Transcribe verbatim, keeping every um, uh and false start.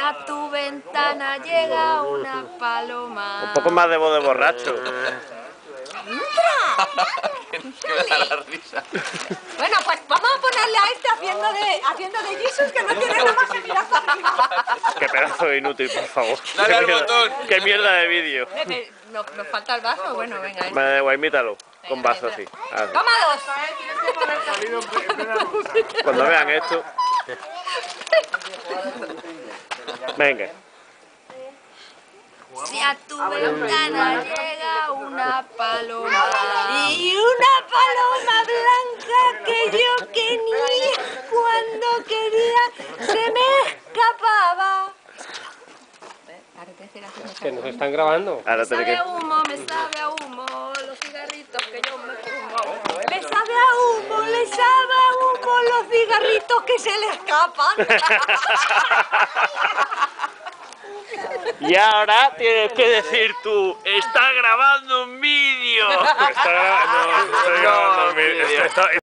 a tu ventana llega una paloma. Un poco más de voz de borracho. Que me da la risa. Bueno, pues vamos a ponerle a este haciendo de, haciendo de Jesus, que no tiene nada más que mirar para arriba. Qué pedazo de inútil, por favor. Dale Qué al mierda- botón. Qué mierda de vídeo. Nos, nos falta el vaso, bueno, venga. Me da igual, imítalo. Con Venga, vaso venga. así. Ah, Toma dos. Cuando vean esto. Venga. Si a tu ventana llega una paloma y una paloma blanca que yo quería, cuando quería se me escapaba. Que nos están grabando. Ahora Me tiene sabe que... a humo, me sabe a humo, los cigarritos que yo me fumo. Me sabe a humo, le sabe a humo los cigarritos que se le escapan. Y ahora tienes que decir tú, está grabando un vídeo. Está gra- no, estoy grabando un vídeo. Esto- esto-